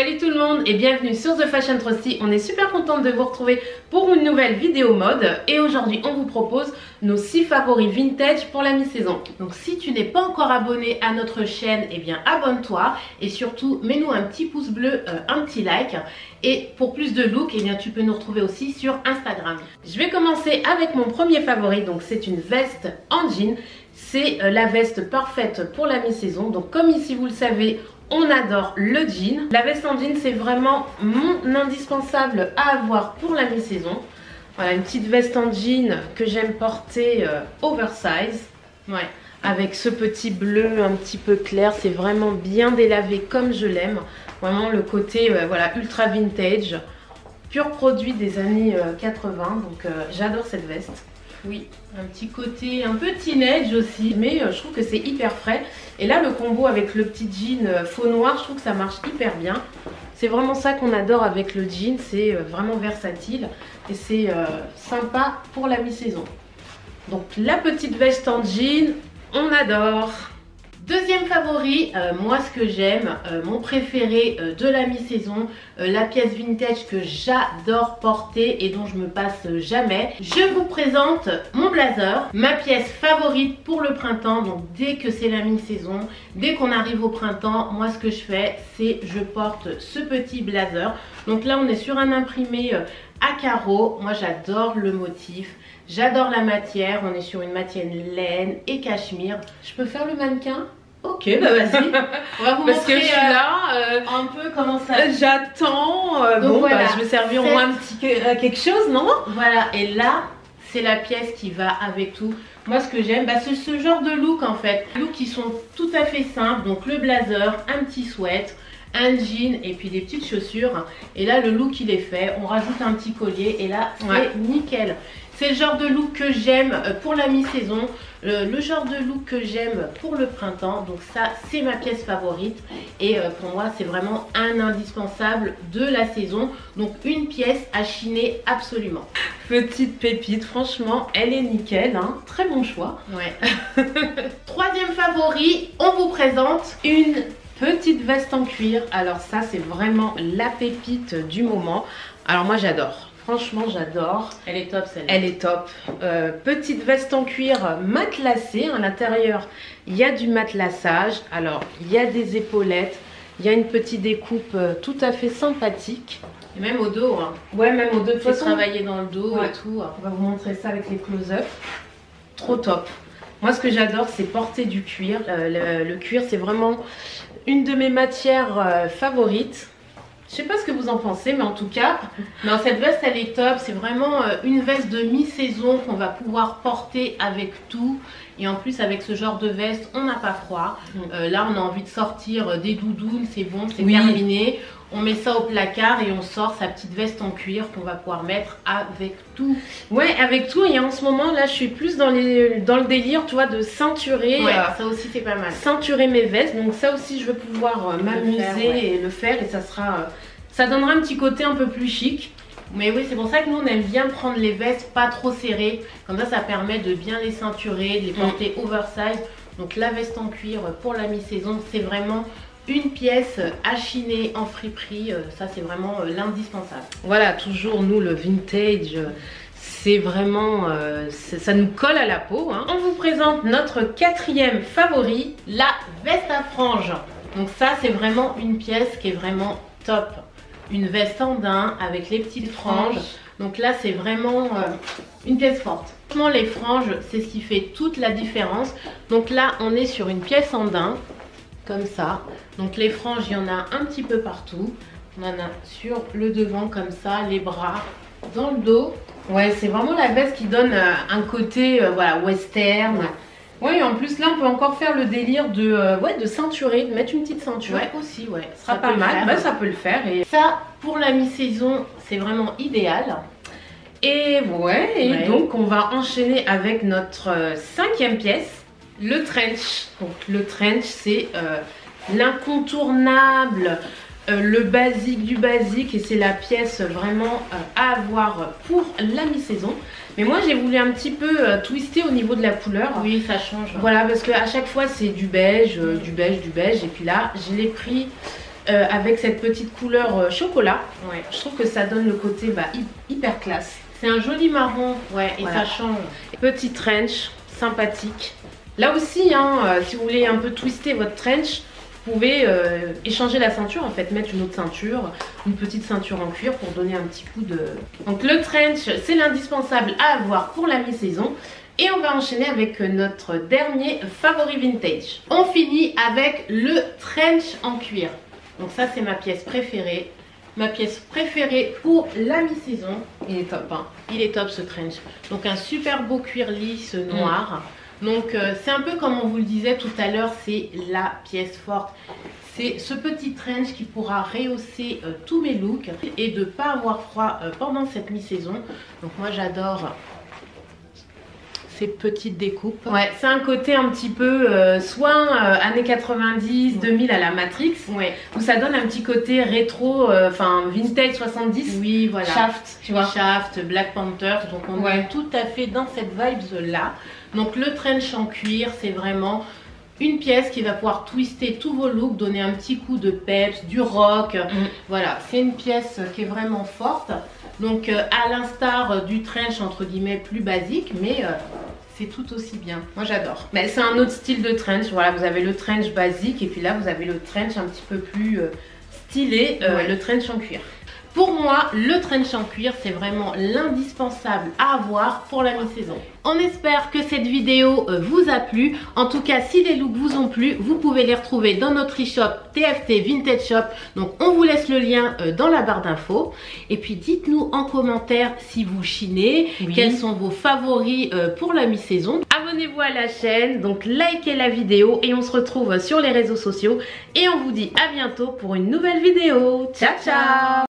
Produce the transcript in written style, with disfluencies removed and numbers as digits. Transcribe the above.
Salut tout le monde et bienvenue sur The Fashion Trusty. On est super contente de vous retrouver pour une nouvelle vidéo mode. Et aujourd'hui on vous propose nos 6 favoris vintage pour la mi-saison. Donc si tu n'es pas encore abonné à notre chaîne, eh bien abonne-toi. Et surtout mets-nous un petit pouce bleu, un petit like. Et pour plus de look, eh bien tu peux nous retrouver aussi sur Instagram. Je vais commencer avec mon premier favori. Donc c'est une veste en jean. C'est la veste parfaite pour la mi-saison. Donc comme ici vous le savez, on adore le jean. La veste en jean, c'est vraiment mon indispensable à avoir pour la mi-saison. Voilà, une petite veste en jean que j'aime porter oversize. Ouais, avec ce petit bleu un petit peu clair. C'est vraiment bien délavé comme je l'aime. Vraiment le côté voilà, ultra vintage. Pur produit des années 80. Donc j'adore cette veste. Oui, un petit côté un peu teenage aussi, mais je trouve que c'est hyper frais. Et là, le combo avec le petit jean faux noir, je trouve que ça marche hyper bien. C'est vraiment ça qu'on adore avec le jean, c'est vraiment versatile et c'est sympa pour la mi-saison. Donc la petite veste en jean, on adore. Deuxième favori, moi ce que j'aime, mon préféré de la mi-saison, la pièce vintage que j'adore porter et dont je me passe jamais. Je vous présente mon blazer, ma pièce favorite pour le printemps. Donc dès que c'est la mi-saison, dès qu'on arrive au printemps, moi ce que je fais, c'est je porte ce petit blazer. Donc là on est sur un imprimé à carreaux. Moi j'adore le motif. J'adore la matière, on est sur une matière laine et cachemire. Je peux faire le mannequin? Ok, bah vas-y. On va vous Parce montrer que je suis là, un peu comment ça... j'attends, bon voilà, bah, je vais servir au moins un petit quelque chose, non? Voilà, et là, c'est la pièce qui va avec tout. Moi ce que j'aime, bah, c'est ce genre de look en fait. Les looks qui sont tout à fait simples, donc le blazer, un petit sweat, un jean et puis des petites chaussures. Et là le look il est fait, on rajoute un petit collier et là c'est nickel. C'est le genre de look que j'aime pour la mi-saison, le genre de look que j'aime pour le printemps. Donc ça c'est ma pièce favorite et pour moi c'est vraiment un indispensable de la saison. Donc une pièce à chiner absolument. Petite pépite, franchement elle est nickel, hein. Très bon choix. Ouais. Troisième favori, on vous présente une petite veste en cuir. Alors ça c'est vraiment la pépite du moment. Alors moi j'adore. Franchement j'adore. Elle est top celle-là. Elle est top. Petite veste en cuir matelassée. À l'intérieur il y a du matelassage. Alors il y a des épaulettes. Il y a une petite découpe tout à fait sympathique. Et même au dos. Hein. Ouais, même au dos. De toute façon, travailler dans le dos et tout. On va vous montrer ça avec les close-up. Trop top. Moi ce que j'adore c'est porter du cuir. Le cuir c'est vraiment une de mes matières favorites. Je sais pas ce que vous en pensez, mais en tout cas, non, cette veste elle est top. C'est vraiment une veste de mi-saison qu'on va pouvoir porter avec tout. Et en plus avec ce genre de veste, on n'a pas froid. Là on a envie de sortir des doudounes, c'est bon, c'est terminé. On met ça au placard et on sort sa petite veste en cuir qu'on va pouvoir mettre avec tout. Ouais, avec tout. Et en ce moment là je suis plus dans le délire, tu vois, de ceinturer. Ouais, ça aussi c'est pas mal. Ceinturer mes vestes. Donc ça aussi je vais pouvoir m'amuser et le faire. Et ça sera, ça donnera un petit côté un peu plus chic. Mais oui, c'est pour ça que nous on aime bien prendre les vestes pas trop serrées. Comme ça permet de bien les ceinturer, de les porter oversize. Donc la veste en cuir pour la mi-saison, c'est vraiment une pièce à chiner en friperie. Ça c'est vraiment l'indispensable. Voilà, toujours nous le vintage, c'est vraiment, ça nous colle à la peau. Hein. On vous présente notre quatrième favori, la veste à franges. Donc ça c'est vraiment une pièce qui est vraiment top. Une veste en daim avec les petites franges. Donc là c'est vraiment une pièce forte. Franchement les franges c'est ce qui fait toute la différence. Donc là on est sur une pièce en daim comme ça. Donc les franges il y en a un petit peu partout. On en a sur le devant comme ça, les bras, dans le dos. Ouais, c'est vraiment la veste qui donne un côté voilà, western. Ouais, et en plus là on peut encore faire le délire de ceinturer, de mettre une petite ceinture. Ouais, aussi, ouais. Ce sera pas mal, bah, ça peut le faire. Et ça, pour la mi-saison, c'est vraiment idéal. Et ouais, donc on va enchaîner avec notre cinquième pièce, le trench. Donc le trench c'est l'incontournable, le basique du basique et c'est la pièce vraiment à avoir pour la mi-saison. Mais moi j'ai voulu un petit peu twister au niveau de la couleur. Oui, ça change. Voilà, parce qu'à chaque fois c'est du beige, du beige, du beige. Et puis là je l'ai pris avec cette petite couleur chocolat. Ouais, je trouve que ça donne le côté hyper classe. C'est un joli marron, ouais, et voilà. Ça change. Petit trench, sympathique. Là aussi, hein, si vous voulez un peu twister votre trench, vous pouvez échanger la ceinture, en fait, mettre une autre ceinture, une petite ceinture en cuir pour donner un petit coup de... Donc le trench, c'est l'indispensable à avoir pour la mi-saison. Et on va enchaîner avec notre dernier favori vintage. On finit avec le trench en cuir. Donc ça, c'est ma pièce préférée. Ma pièce préférée pour la mi-saison. Il est top, hein. Il est top ce trench. Donc un super beau cuir lisse noir. Donc c'est un peu comme on vous le disait tout à l'heure, c'est la pièce forte. C'est ce petit trench qui pourra rehausser tous mes looks et de ne pas avoir froid pendant cette mi-saison. Donc moi j'adore ces petites découpes. Ouais, c'est un côté un petit peu soit années 90, 2000 à la Matrix. Ouais. Où ça donne un petit côté rétro, enfin vintage 70. Oui, voilà. Shaft, tu vois. Shaft, Black Panthers. Donc on est tout à fait dans cette vibe là. Donc le trench en cuir, c'est vraiment une pièce qui va pouvoir twister tous vos looks, donner un petit coup de peps, du rock. Voilà, c'est une pièce qui est vraiment forte. Donc à l'instar du trench entre guillemets plus basique, mais c'est tout aussi bien. Moi j'adore. Mais c'est un autre style de trench. Voilà, vous avez le trench basique et puis là vous avez le trench un petit peu plus stylé, le trench en cuir. Pour moi, le trench en cuir, c'est vraiment l'indispensable à avoir pour la mi-saison. On espère que cette vidéo vous a plu. En tout cas, si les looks vous ont plu, vous pouvez les retrouver dans notre e-shop TFT Vintage Shop. Donc, on vous laisse le lien dans la barre d'infos. Et puis, dites-nous en commentaire si vous chinez, quels sont vos favoris pour la mi-saison. Abonnez-vous à la chaîne, donc likez la vidéo et on se retrouve sur les réseaux sociaux. Et on vous dit à bientôt pour une nouvelle vidéo. Ciao, ciao!